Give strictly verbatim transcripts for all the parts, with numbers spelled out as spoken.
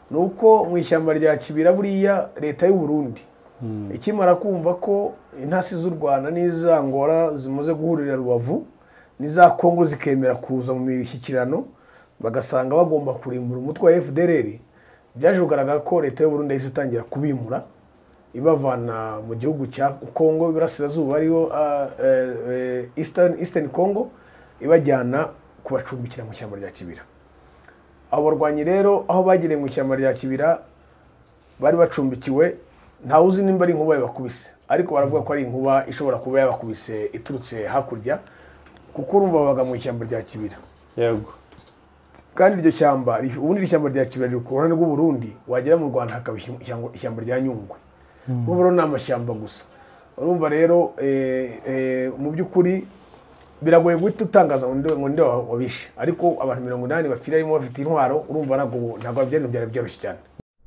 nuko mu ishyamba rya Kibira buriya leta y'u Burundi ikimara kumva ko intasi z'u Rwanda n'izangora zimaze guhurira Rubavu n'iza Kongo zikemera kuza mu mishyikirano bagasanga bagomba kurimbura umutwe wa F D L R, byaje kugaragara ko leta y'u Burundi izitangira kubimura ibavana mu gihugu cya Kongo birasirazuba ariyo uh, Eastern Eastern Congo ibajyana kubacumbikira mu ishyamba rya Kibira. Abo barwanyi rero aho bagire mu ishyamba rya Kibira bari bacumbikiwe nta uzi nimba ari inkuba yabakubise, ariko baravuga ko ari inkuba ishobora kuba yabakubise iturutse hakurya kuko urumva babaga mu ishyamba rya Kibira. Yego. Kandi iryo shyamba ubundi ishyamba rya Kibira riri ku ruhande rw'u Burundi, wagera mu Rwanda hakaba ishyamba rya Nyungwe. Ubwo ni amashyamba gusa. Urumva rero eh, eh, mu by'ukuri biragoye guhita utangaza ngo nde wabishe, ariko abantu mirongo inani bafira arimo bafite intwaro, urumva ntabwo ntabwo byari byari byoroshye cyane.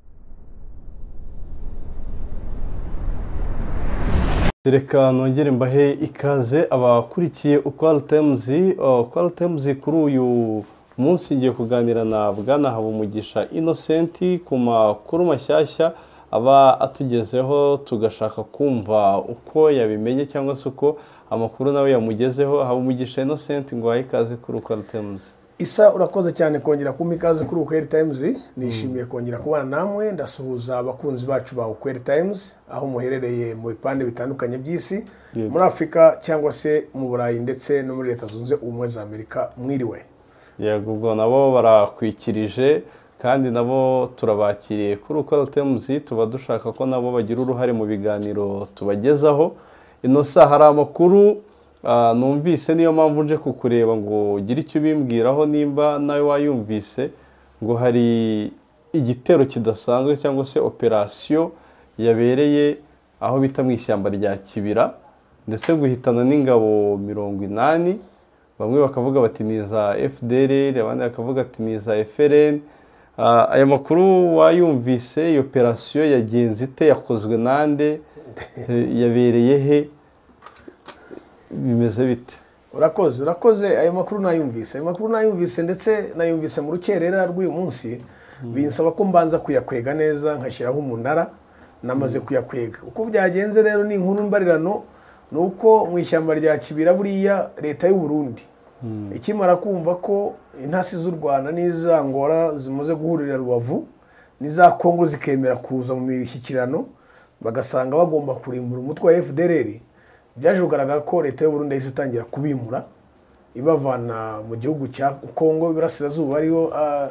Reka nongere mbahe ikaze abakurikiye Ukwaro Times. Ukwaro Times kuri uyu munsi ngiye kuganira na Bwana Habumugisha Innocent ku makuru mashyashya aba atugezeho, tugashaka kumva uko yabimenye cyangwa se uko amakuru nawe yamugezeho. Habumugisha Innocent ngo ikaze kuri Ukwaro Times. Isa urakoze cyane kongera kumpa ikaze kuri Ukwaro Times. Nishimiye kongera kubana namwe, ndasuhuza abakunzi bacu ba Ukwaro Times aho muherereye mu bipande bitandukanye by'isi, muri Afrika cyangwa se mu Burayi ndetse no muri Leta Zunze Ubumwe za Amerika. Mwiriwe. Yego, ubwo nabo barakwikirije kandi nabo turabakiriye kuri Ukwaro Times. Tuba dushaka ko nabo bagira uruhare mu biganiro tubagezaho. Ino saha hari amakuru Uh, numvise niyo mpamvu nje kukureba ngo ugire icyo bimbwiraho nimba nawe wayumvise, ngo hari igitero kidasanzwe cyangwa se operation yabereye aho bita mu ishyamba rya Kibira, ndetse guhitana n'ingabo mirongo inani. Bamwe bakavuga bati ni za F D L R, abandi bakavuga ati ni za F L N. Uh, aya makuru wayumvise, iyo operation yagenze ite, yakozwe nande, yabereye he, bimeze bite? Urakoze urakoze ayo makuru nayumvise ayo makuru nayumvise ndetse nayumvise mu rukerera rw'uyu munsi. Binsaba ko mbanza kuyakwega neza nkashyiraho umunara, namaze kuyakwega. Uko byagenze rero ni inkuru mbarirano, nuko mu ishyamba rya Kibira buriya leta y'u Burundi ikimara kumva ko intasi z'u Rwanda n'izangora zimaze guhurira Rubavu n'iza Kongo zikemera kuza mu mishyikirano bagasanga bagomba kurimbura umutwe wa F D L R, byaje kugaragara ko leta y'u Burundi izitangira kubimura ibavana mu gihugu cya Kongo birasirazuba ariyo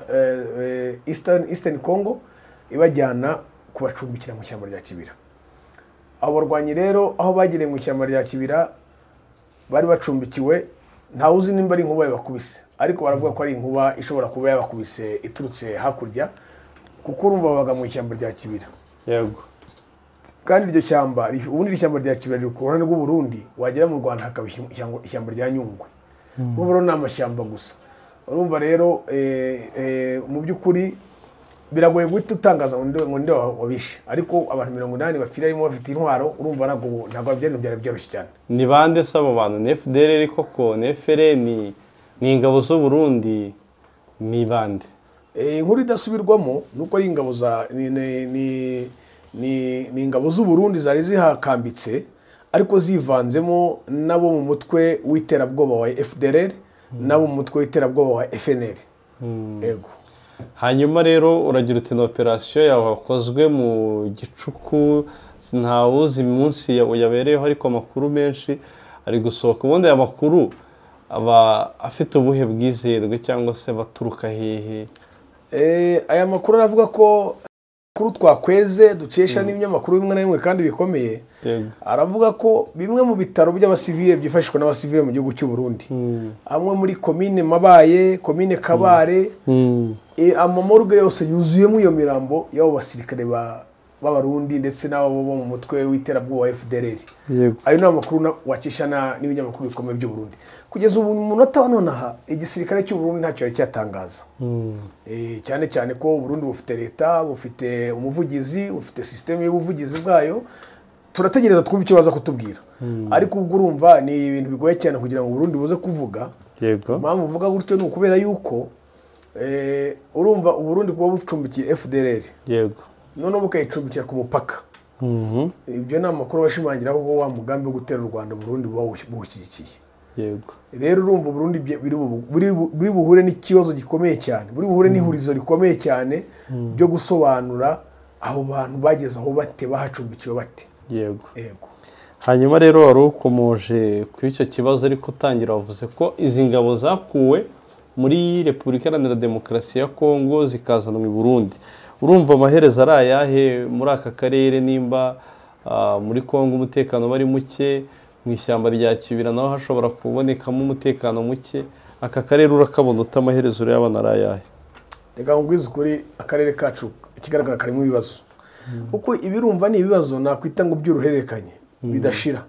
uh, Eastern Eastern Congo ibajyana kubacumbikira mu ishyamba rya Kibira. Abo barwanyi rero aho bagire mu ishyamba rya Kibira bari bacumbikiwe nta uzi nimba ari inkuba yabakubise, ariko baravuga ko ari inkuba ishobora kuba yabakubise iturutse hakurya kuko urumva babaga mu ishyamba rya Kibira. Yego. Kandi iryo shyamba ubundi ishyamba rya Kibira riri ku ruhande rw'u Burundi, wagera mu Rwanda hakaba ishyamba rya Nyungwe. Ubwo ni amashyamba gusa. Urumva rero eh, eh, mu by'ukuri biragoye guhita utangaza ngo nde wabishe, ariko abantu mirongo inani bafira arimo bafite intwaro, urumva ntabwo ntabwo byari byari byoroshye cyane. Ni bande sabo bantu? Ni F D L R koko? Ni F L N? Ni ingabo z'u Burundi? Ni bande? Eh, inkuru idasubirwamo nuko ari ingabo za ni ni, ni ni ni ingabo z'u Burundi zari zihakambitse, ariko zivanzemo nabo mu mutwe w'iterabwoba wa F D L R nabo mu mutwe w'iterabwoba wa F N L. Yego. Hanyuma rero uragira uti na operation yakozwe mu gicuku, nta wuzi munsi yabereyeho, ariko amakuru menshi ari gusohoka. Ubundi aya makuru aba afite ubuhe bwizerwe cyangwa se baturuka hehe? Eh, aya makuru aravuga ko kuru twakweze dukesha n'ibinyamakuru bimwe na bimwe kandi bikomeye. Aravuga ko bimwe mu bitaro by'abasivile byifashishwa n'abasivile mu gihugu cy'u Burundi, amwe muri commune Mabaye, commune Kabare, e amamorgue yose yuzuyemo iyo mirambo y'abo basirikare ba b'abarundi ndetse n'abo bo mu mutwe w'iterabwoba wa F D L R. Ayo ni amakuru wakisha n'ibinyamakuru bikomeye by'u Burundi. Kugeza ubu umunota wa nonaha igisirikare cy'u Burundi ntacyo yari cyatangaza. Eh, cyane cyane ko Burundi bufite leta, bufite umuvugizi, bufite systeme y'ubuvugizi bwayo. Turategereza twumva icyo baza kutubwira. Ariko ubwo urumva ni ibintu bigoye cyane kugira ngo Burundi buze kuvuga. Yego. Mpamvu uvuga gutyo ni ukubera yuko eh urumva uburundi kuba bucumbikiye F D L R yego none bukayicumbikira ku mupaka mhm ibyo ni amakuru bashimangira ko wa mugambi wo gutera u Rwanda Burundi buwushyigikiye yego rero urumva Burundi buri buhure n'ikibazo gikomeye cyane buri buhure n'ihurizo rikomeye cyane byo gusobanura aho bantu bageze aho bate bahacumbikiwe bate yego yego hanyuma rero wari ukomoje ku icyo kibazo ariko utangira wavuze ko izi ngabo zakuwe muri Repubulika Iharanira Demokarasi ya Kongo zikazanwa i Burundi urumva amaherezo ari ayahe muri aka karere nimba muri Kongo umutekano bari muke mu ishyamba rya Kibira naho hashobora kubonekamo umutekano muke aka karere urakabona utamaherezo y'abana ari ayahe reka ngwize kuri akarere kacu ikigaragara karimo ibibazo kuko ibirumva ni ibibazo nakwita ngo by'uruhererekanye bidashira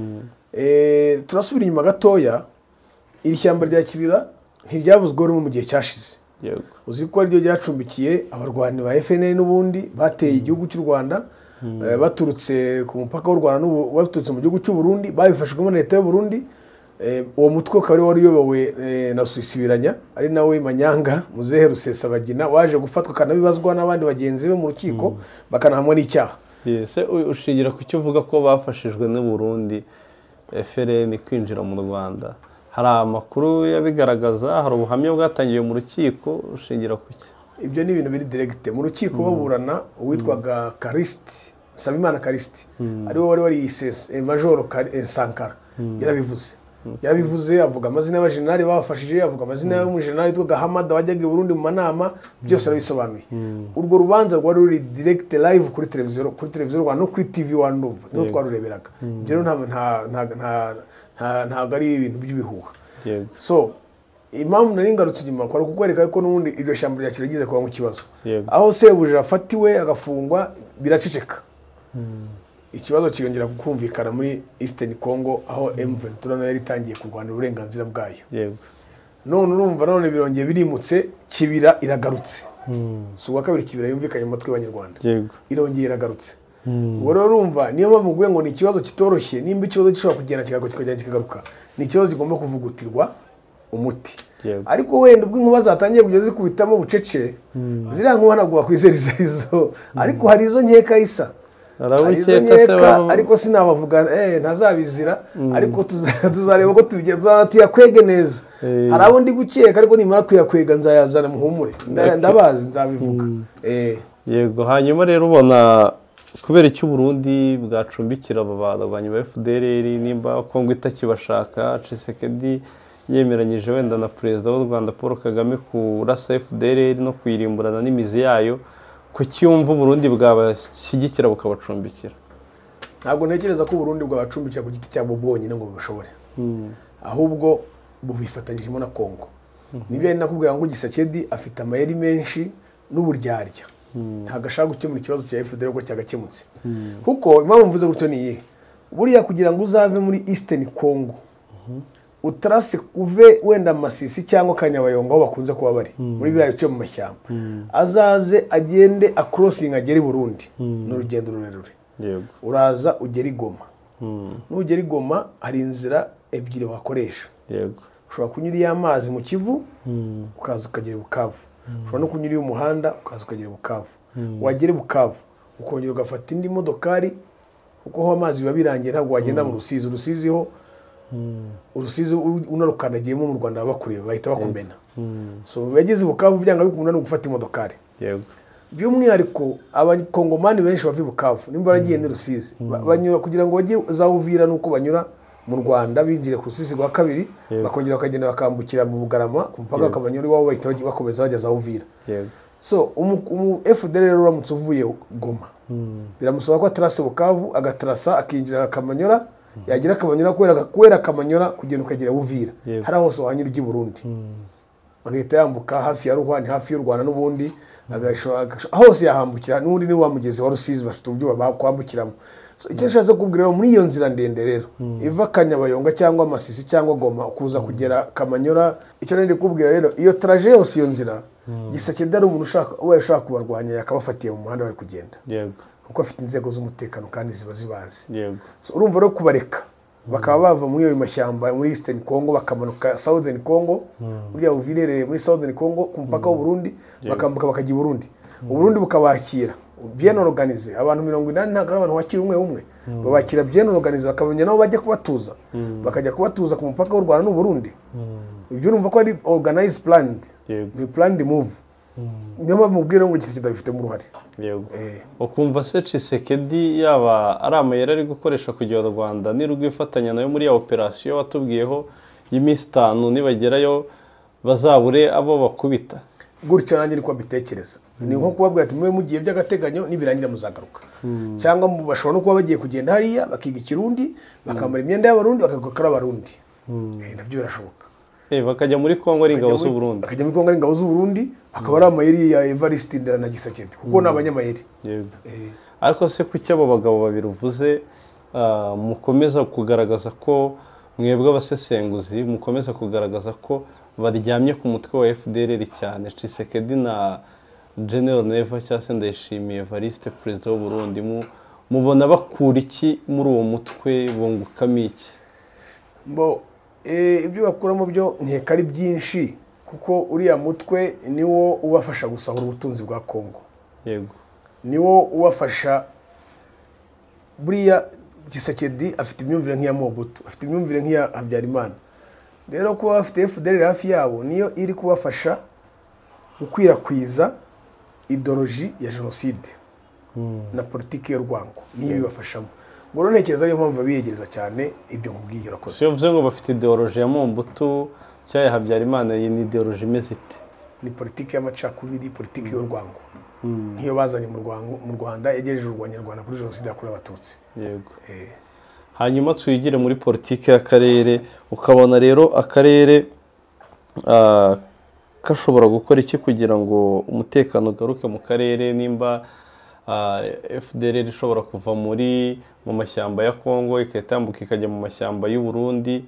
eh turasubira inyuma gatoya iri shyamba rya Kibira ntiryavuzwe rero mu gihe cyashize yego uzi ko ryo ryacumbikiye abarwanyi ba F N L n'ubundi bateye igihugu cy'u Rwanda baturutse ku mupaka w'u Rwanda baturutse mu gihugu cy'u Burundi babifashijwemo na leta y'u Burundi uwo mutwe kari wari uyobowe na Susibiranya ari nawe Manyanga Muzehe Rusesabagina waje gufatwa kanabibazwa n'abandi bagenzi be mu rukiko bakanahamwa n'icyaha yese ushigira ku cyo uvuga ko bafashijwe n'u Burundi F N L kwinjira mu Rwanda hari amakuru yabigaragaza hari ubuhamya bwatangiye mu rukiko ushingira ku cyo ibyo ni ibintu biri direct mu rukiko baburana uwitwaga Kariste Sabimana Kariste ari wo wari wari isese Major Sankara yarabivuze yarabivuze avuga amazina y'abajenerali bafashije avuga amazina y'umujenerali witwa Hamada wajyaga i Burundi mu manama byose arabisobanuye urwo rubanza rwari ruri direct live kuri televiziyo kuri televiziyo Rwanda no kuri T V one ndumva niho twarureberaga ibyo nta nta nta nta gari ibintu by'ibihuha so impamvu nari ngarutse inyuma kwari kukwereka ko n'ubundi iryo shyamba rya kiragize kuba mu kibazo aho sebuje afatiwe agafungwa biraceceka ikibazo kiyongera kukumvikana muri Eastern Congo aho M twenty-three nayo yari itangiye kurwanira uburenganzira bwayo yego none urumva none birongeye birimutse Kibira iragarutse so wa kabiri Kibira yumvikanye mu matwi y'Abanyarwanda yego irongeye iragarutse ubwo rero urumva niyo mpamvu nguye ngo ni ikibazo kitoroshye nimba ikibazo gishobora kugenda kigagaruka kikagenda kikagaruka ni ikibazo kigomba kuvugutirwa umuti ariko wenda ubwo inkuba zatangiye kugeza zikubitamo bucece ziriya nkuba ntabwo wakwizeriza izo ariko hari izo nkeka isa ariko sinabavuga eh ntazabizira ariko tuzareba ko tugeza tuyakwege neza hari abo ndi gukeka ariko nimara kuyakwega nzayazana muhumure ndabazi nzabivuga eh yego hanyuma rero ubona kubera icyo Burundi bwacumbikira ababanyi ba F D L R nimba Kongo itakibashaka Tshisekedi yemeranyije wenda na Perezida w'u Rwanda Paul Kagame kurasa F D L R no kuyirimburana n'imizi yayo ku cyumva Burundi bwabashyigikira bukabacumbikira ntabwo ntekereza ko Burundi bwabacumbikira ku giti cyabo bwonyine ngo bishobore ahubwo bubifatanyijemo na Kongo nibyo ari nakubwira ngo Tshisekedi afite amayeri menshi n'uburyarya ntago ashaka gukemura ikibazo cya F D L R ko cyagakemutse kuko impamvu mvuze gutyo niye buriya kugira ngo uzave muri Eastern Congo utarase uve wenda Masisi cyangwa Kanyabayonga aho bakunze kuba bari muri birayo cyo mu mashyamba azaze agende acrossing ageri Burundi n'urugendo rurerure yego uraza ugeri Goma n'ugeri Goma hari inzira ebyiri wakoresha yego ushobora kunyura y'amazi mu Kivu ukaza ukagera Bukavu ushobora no kunyura y'umuhanda ukaza ukagera Bukavu wagere Bukavu ukongera ugafata indi modokari kuko ho amazi biba birangiye ntabwo wagenda mu Rusizi Rusizi ho urusizi unarukandagiyemo mu Rwanda bakureba bahita bakumena so yageze Bukavu byanga bikunda no gufata imodokari yego by'umwihariko abakongomani benshi bava Bukavu nimba baragiye ni Rusizi banyura kugira ngo bajye zawuvira nuko banyura mu Rwanda binjire ku Rusizi rwa kabiri bakongera bakagenda bakambukira mu Bugarama ku mpaka akabanyura iwabo bahita bakomeza bajya zawuvira yego so umu F D L R uramutse uvuye Goma biramusaba ko atrase Bukavu agatrasa akinjira akamanyura yagira Kamanyura kwera kwera Kamanyura kugenda ukagera Uvira hari aho so hanyura igi Burundi bagahita yambuka hafi ya Ruhwani hafi y'u Rwanda n'ubundi hose yahambukira n'undi ni wamugeze wa Rusizi bafite uburyo bakwambukiramo so icyo nshatse kubwira muri iyo nzira ndende rero iva Kanyabayonga cyangwa Masisi cyangwa Goma kuza kugera Kamanyura icyo nende kubwira rero iyo trajet yose iyo nzira Tshisekedi ari umuntu ushaka we ushaka kubarwanya yakabafatiye mu muhanda bari kugenda yego kuko afite inzego z'umutekano kandi ziba zibazi yego so urumva rero kubareka bakaba bava muri ayo mashyamba muri Eastern Congo bakamanuka Southern Congo burya uvirere muri Southern Congo ku mupaka w'u Burundi bakambuka bakajya i Burundi u Burundi bukabakira bien organisé abantu mirongo inani ntabwo abantu wakira umwe umwe babakira bien organisé bakamenya nabo bajya kubatuza bakajya kubatuza ku mupaka w'u Rwanda n'u Burundi ibyo urumva ko ari organized planned ni planned move niyo mpamvu ubwira ngo iki kidafitemo uruhare yego ukumva se Tshisekedi yaba ari amayeri ari gukoresha kugira u Rwanda nirwifatanya nayo muri ya operation watubwiyeho y'iminsi itanu nibagerayo bazabure abo bakubita gutyo nanjye niko bitekereza ni nko kubabwira ati mwe mugiye by'agateganyo nibirangira muzagaruka cyangwa bashobora no kuba bagiye kugenda hariya bakiga ikirundi bakambara imyenda y'abarundi bakagakora abarundi nabyo birashoboka eh bakajya muri Kongo ari ingabo z'u Burundi bakajya muri Kongo ari ingabo z'u Burundi akaba ari amayeri ya Evariste na Gisakedi kuko n'abanyamayeri yego ariko se kuki abo bagabo babiri uvuze mukomeza kugaragaza ko mwebwe abasesenguzi mukomeza kugaragaza ko baryamye ku mutwe wa F D L R cyane Tshisekedi na General Neva cyangwa se Ndayishimiye Evariste perezida w'u Burundi mubona bakura iki muri uwo mutwe bungukamo iki mbo ibyo bakuramo byo nkeka ari byinshi kuko uriya mutwe niwo ubafasha gusahura ubutunzi bwa Kongo yego niwo ubafasha buriya Tshisekedi afite imyumvire nk'iya Mobutu afite imyumvire nk'iya Habyarimana rero kuba bafite F D L R hafi yabo niyo iri kubafasha gukwirakwiza ideology ya jenoside na politiki y'urwango niyo bibafashamo ngo ntekereza niyo mpamvu biyegereza cyane ibyo nkubwiye urakoze so bivuze ngo bafite ideology ya Mobutu cyangwa Habyarimana iyi ni ideology imeze ite ni politiki y'amacakubiri politiki y'urwango niyo bazanye mu Rwanda mu Rwanda yegereje u Rwanda kuri jenoside yakorewe abatutsi yego hanyuma twigire muri politiki y'akarere ukabona rero akarere kashobora gukora iki kugira ngo umutekano ugaruke mu karere nimba F D L R ishobora kuva muri mu mashyamba ya Kongo ikatambuka ikajya mu mashyamba y'u Burundi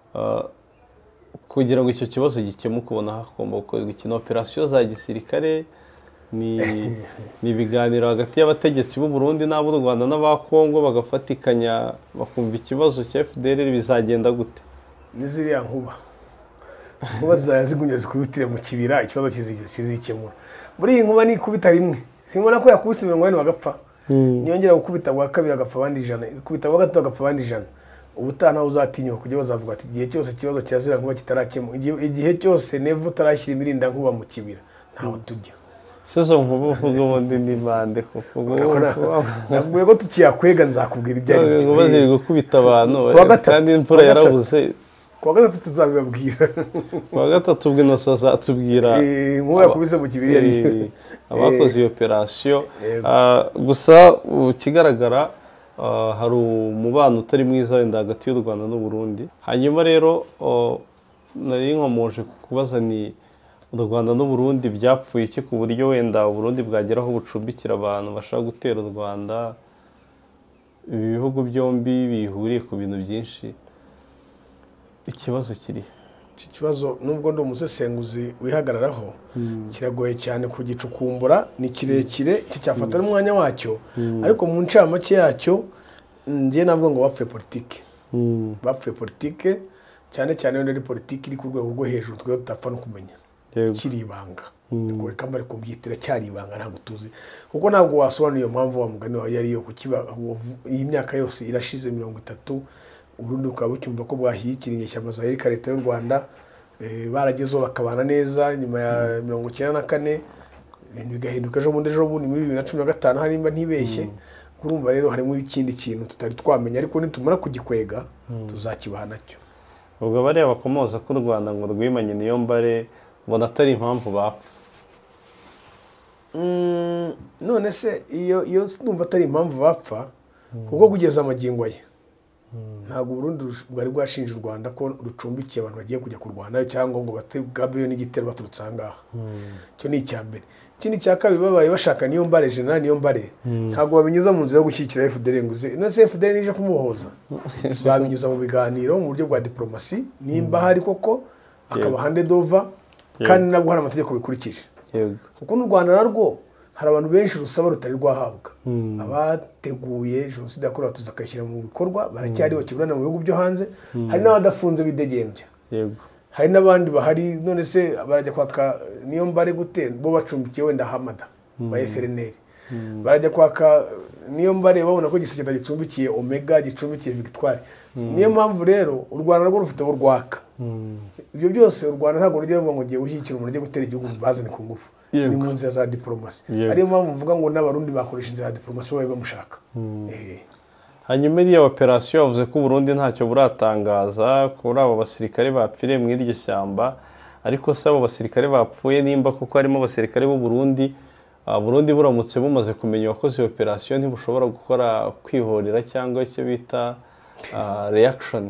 kugira ngo icyo kibazo gikemuke ubona hagomba gukorwa ikintu operation za gisirikare ni ni biganiro hagati y'abategetsi b'u Burundi n'abo u Rwanda n'aba Kongo bagafatikanya bakumva ikibazo cya F D L R bizagenda gute niziriya nkuba nkuba zazigunya zikubitire mu kibira ikibazo kizikemura muri iyi nkuba ni kubita rimwe simbona ko yakubise mirongo ine bagapfa nyongera gukubita gwa kabiri agapfa abandi ijana kubita gwa gatatu agapfa abandi ijana ubutana uzatinyuka kujya bazavuga ati igihe cyose kibazo cyazira nkuba kitarakemo igihe cyose nevo tarashyira imirinda nkuba mu kibira ntaho tujya sezo nkuba uvuga ubundi ni bande kuko nabwo ko tukiyakwega nzakubwira ibyo ari byo nkuba ziri gukubita abantu kandi imvura yarabuze kwa gatatu tuzabibabwira kwa gatatu ubwo no sazatubwira eh nkuba yakubise mu kibiri yari abakoze iyo operation gusa ukigaragara hari umubano utari mwiza wenda hagati y'u Rwanda n'u Burundi hanyuma rero nari nkomoje kubaza ni u Rwanda n'u Burundi byapfuye iki ku buryo wenda u Burundi bwageraho bucumbikira abantu bashaka gutera u Rwanda ibi bihugu byombi bihuriye ku bintu byinshi ikibazo kiri iki kibazo nubwo ndi umusesenguzi wihagararaho kiragoye cyane kugicukumbura ni kirekire cyafata n'umwanya wacyo ariko mu ncamake yacyo ngiye navuga ngo bapfuye politike bapfuye politike cyane cyane ari politike iri ku rwego rwo hejuru twe tutapfa no kumenya kiri ibanga niko kamare kubyitira cyari ibanga ntabwo tuzi kuko ntabwo wasobanura iyo mpamvu wa mugani wa yari yo kukiba iyi myaka yose irashize mirongo itatu Uburundi ukaba bucyumva ko bwahiyikira inyeshyamba za leta y'u Rwanda baragezeho bakabana neza nyuma ya mirongo icyenda na kane ibintu bigahinduka ejo bundi ejo bundi muri bibiri na cumi na gatanu harimba ntibeshye kurumva rero harimo ikindi kintu tutari twamenya ariko nitumara kugikwega tuzakibaha nacyo ubwo bariya bakomoza ko u Rwanda ngo rwimanye niyo mbare ubona atari impamvu bapfa none se iyo iyo numva atari impamvu bapfa kuko kugeza amagingo ye ntabwo Burundi bwari bwashinje u Rwanda ko rucumbikiye abantu bagiye kujya ku Rwanda cyangwa ngo bategabeyo n'igitero baturutse ahangaha cyo ni icyambere ikindi cya kabiri babaye bashaka niyo mbare general niyo mbare ntabwo babinyuza mu nzira yo gushyikira F D L R nguze no se F D L R nije kumuhoza babinyuza mu biganiro mu buryo bwa diplomasi nimba hari koko akaba handed over kandi nabwo hari amategeko bikurikije kuko n'u Rwanda narwo hari abantu benshi rusaba rutari rwahabwa abateguye jenoside yakorewe abatutsi bakayishyira mu bikorwa baracyari bakiburana mu bihugu byo hanze hari n'abadafunze bidegembya yego hari n'abandi bahari none se barajya kwaka niyo mbare gute bo bacumbikiye wenda Hamada ba F R N L barajya kwaka niyo mbare babona ko Giseke gicumbikiye Omega gicumbikiye Victoire niyo mpamvu rero u Rwanda rwo rufite urwaka ibyo byose u Rwanda ntabwo rujya ngo giye gushyikira umuntu ugiye gutera igihugu bazane ku ngufu ni mu nzira za diplomasi ariyo mpamvu mvuga ngo n'abarundi bakoresha inzira za diplomasi babe bamushaka eh hanyuma iriya operasiyo yavuze ko Burundi ntacyo buratangaza kuri abo basirikare bapfiriye mu iryo shyamba ariko se abo basirikare bapfuye nimba kuko harimo abasirikare b'u Burundi Burundi buramutse bumaze kumenya wakoze iyo operasiyo ntibushobora gukora kwihorera cyangwa icyo bita reaction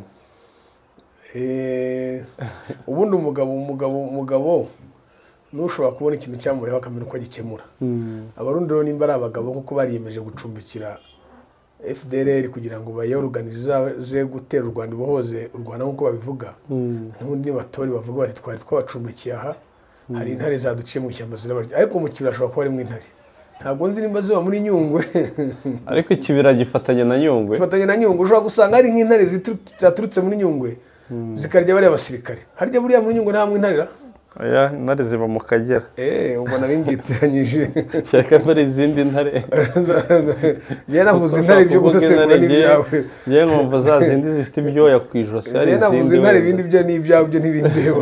eh ubundi umugabo umugabo umugabo nushobora kubona ikintu cyamureho akamenya uko gikemura abarundi rero nimba ari abagabo kuko bariyemeje gucumbikira F D L R kugira ngo bayorganize ze gutera u Rwanda bohoze u Rwanda nkuko babivuga n'undi batori bavuga bati twari twabacumbikiye aha hari intare zaduciye mu cyamba zirabarya ariko mu kibira ashobora kuba ari mu intare ntabwo nzi nimba ziba muri Nyungwe ariko ikibira gifatanye na Nyungwe gifatanye na Nyungwe ushobora gusanga ari nk'intare zaturutse muri Nyungwe zikarya bari abasirikare harya buriya muri Nyungwe nta mu intare ra oya intare ziba mu Kagera eh ubona bingitiranyije cyaka bari izindi ntare je navuze intare byo gusesengura n'ibyawe je nkumva za zindi zifite ibyoya kwijosi ari izindi je navuze intare bindi byo n'ibyawe byo ntibindeba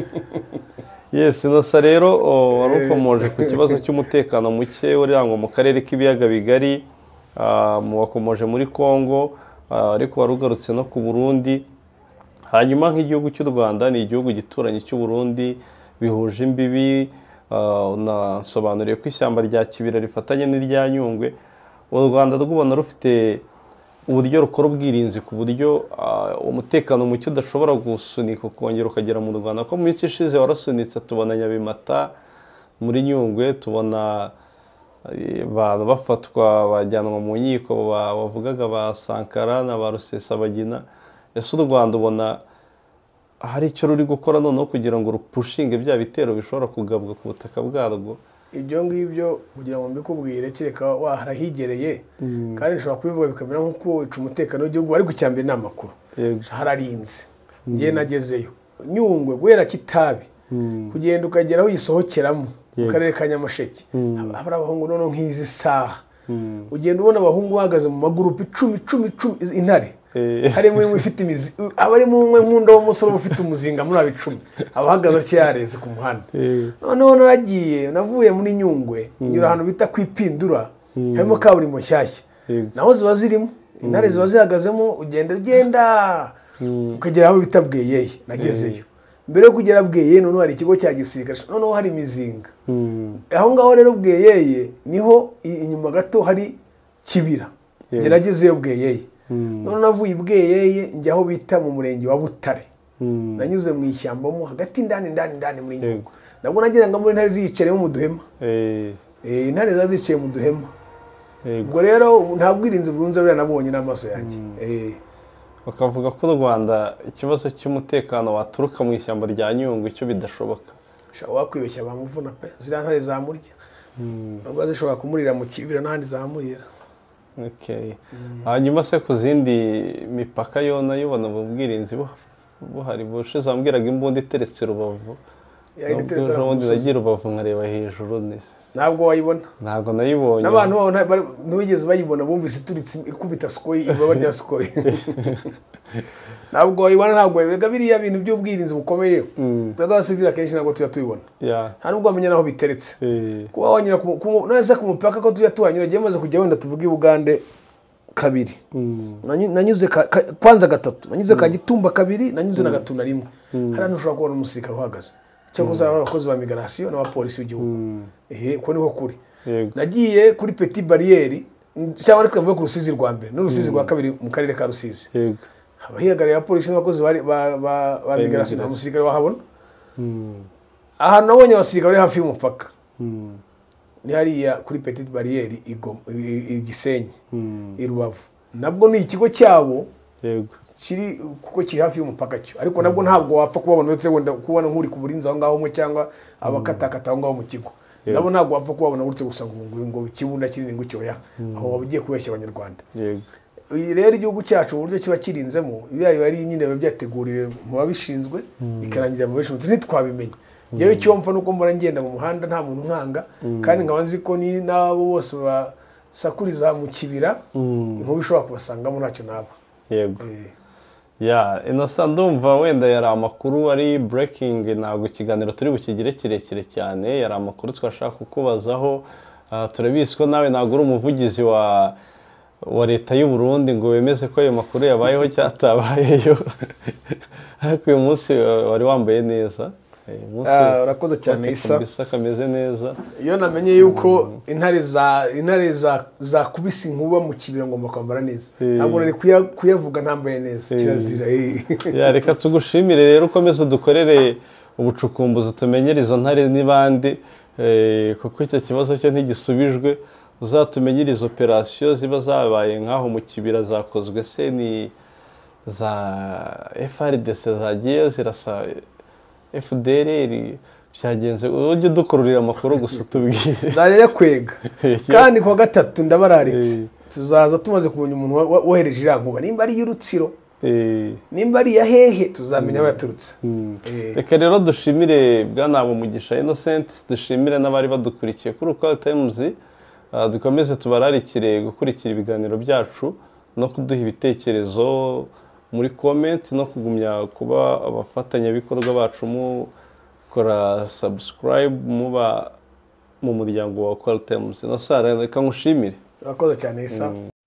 yes nosa rero warukomoje ku kibazo cy'umutekano muke urirango mu karere k'ibiyaga bigari mu wakomoje muri Kongo ariko warugarutse no ku Burundi hanyuma nk'igihugu cy'u Rwanda ni igihugu gituranye cy'u Burundi bihuje imbibi unasobanuriye ko ishyamba rya Kibira rifatanye n'irya Nyungwe u Rwanda rwubona rufite uburyo rukora ubwirinzi ku buryo umutekano muke udashobora gusunika ukongera ukagera mu Rwanda ko mu minsi ishize warasunitse tubona Nyabimata muri Nyungwe tubona abantu bafatwa bajyanwa mu nkiko bavugaga ba Sankara na ba Rusesabagina ese u Rwanda ubona hari icyo ruri gukora noneho kugira ngo rupushinge bya bitero bishobora kugabwa ku butaka bwarwo ibyo ngibyo kugira ngo mbikubwire kereka waharahigereye kandi nshobora kubivuga bikamera nk'uko wica umutekano w'igihugu ariko icyambere ni amakuru hararinze ngiye nagezeyo Nyungwe guhera Kitabi kugenda ukagera aho yisohokeramo mu karere ka Nyamasheke abari abahungu noneho nk'izi saha ugenda ubona abahungu bahagaze mu magurupe icumi icumi icumi intare harimo imwe ifite imizi abarimo umwe nkunda w'umusore ufite umuzinga muri abicumi abahagaze cyareze ku muhanda noneho naragiye navuye muri Nyungwe nyura ahantu bita kwipindura harimo kaburimbo nshyashya naho ziba zirimo intare ziba zihagazemo ugenda ugenda ukagera aho bita Bweyeye nagezeyo mbere yo kugera Bweyeye noneho hari ikigo cya gisirikare noneho hari imizinga aho ngaho rero Bweyeye niho inyuma gato hari Kibira geragezeyo Bweyeye none navuye Bweyeye njya aho bita mu murenge wa Butare nanyuze mu ishyamba mo hagati ndani ndani ndani muri Nyungwe nabwo nagira ngo muri intare ziyicare mu duhema eh eh intare zazicaye mu duhema ubwo rero ntabwo irinze burunze buriya nabonye n'amaso yanjye eh bakavuga ko u Rwanda ikibazo cy'umutekano waturuka mu ishyamba rya Nyungwe icyo bidashoboka shaka wakwibeshya bamuvuna pe zira ntare zamurya nabwo zishobora kumurira mu Kibira n'ahandi zamurira. Okay. Hanyuma se ku zindi mipaka yo nayo ubona ubwirinzi buhari bushize wambwiraga imbunda iteretse Rubavu. Ya iteretse Rubavu nagira Rubavu nkareba hejuru nese. Ntabwo wayibona. Ntabwo nayibonye. N'abantu ntibigeze bayibona bumvise turitse ikubita Sukhoi ibaba rya Sukhoi. Ntabwo wayibona ntabwo wayibega biriya bintu by'ubwirinzi bukomeye. Twaga civil akenshi ntabwo tuya tubibona. Yeah. Nta nubwo amenya naho biteretse. Kuba wanyira ku nase ku mupaka ko tuya tuhanyura giye maze kujya wenda tuvuga i Bugande kabiri. Nanyuze kwanza gatatu. Nanyuze ka Gitumba kabiri, nanyuze na Gatuna rimwe. Hara ntushobora kubona umusirikare uhagaze. Cyo kuzaba abakozi ba migration n'abapolisi b'igihugu. Eh ko niho kuri. Nagiye kuri Petit Barriere cyangwa ariko mvuye ku Rusizi rwa mbere n'Urusizi rwa kabiri mu karere ka Rusizi. Yego. Abahiyagariye abapolisi n'abakozi ba ba ba migration n'umusirikare wahabona. Aha nabonye abasirikare bari hafi y'umupaka. Ni hariya kuri Petit Barriere igisenyi i Rubavu. Nabwo ni ikigo cyabo. Yego. Kiri kuko kiri hafi y'umupaka cyo ariko nabwo ntabwo wapfa kubabona uretse wenda kubona nkuri ku burinzi aho ngaho mu cyangwa abakatakata aho ngaho mu kigo nabo ntabwo wapfa kubabona gutyo gusa ngo ngo ikibunda kinini ngo cyoya aho waba ugiye kubeshya abanyarwanda. yego rero igihugu cyacu uburyo kiba kirinzemo ibyayo ari nyine biba byateguriwe mu babishinzwe bikarangira mu benshi ntitwabimenye. Njyewe icyo mfa nuko mbona ngenda mu muhanda nta muntu nkanga kandi nkaba nzi ko ni nabo bose basakuriza mu kibira inkuba ishobora kubasangamo ntacyo naba. yego ya Innocent ndumva wenda yari amakuru ari breaking, ntabwo ikiganiro turi bukigire kirekire cyane, yari amakuru twashaka kukubazaho. Turabizi ko nawe ntabwo uri umuvugizi wa wa leta y'u Burundi ngo wemeze ko ayo makuru yabayeho cyatabayeyo ariko uyu munsi wari wambaye neza. Urakoze cyane Isa, bisa kameze neza. Iyo namenye yuko intare za intare za za kubisa inkuba mu kibira ngomba kwambara neza, ntabwo nari kuyavuga ntambaye neza, kirazira. Ya reka tugushimire rero, ukomeze udukorere ubucukumbuzi tumenyere izo ntare n'ibandi, kuko icyo kibazo cyo ntigisubijwe. Uzatumenyere izo operasiyo ziba zabaye nk'aho mu kibira zakozwe, se ni za F R D C zagiye zirasa F D L R, byagenze ujye udukururira amakuru gusa tubwire. Nzajya kwega kandi kwa gatatu ndabararitse tuzaza tumaze kubona umuntu wohereje irankuba, nimba ari y'Urutsiro nimba ari ya hehe tuzamenya abaturutse. Reka rero dushimire bwana Mugisha Innocent, dushimire n'abari badukurikiye kuri Ukora Times. Dukomeze tubararikire gukurikira ibiganiro byacu no kuduha ibitekerezo muri comment no kugumya kuba abafatanyabikorwa bacu mukora subscribe muba mu muryango wa Ukora Times. No sara reka ngushimire. Urakoze cyane Isa.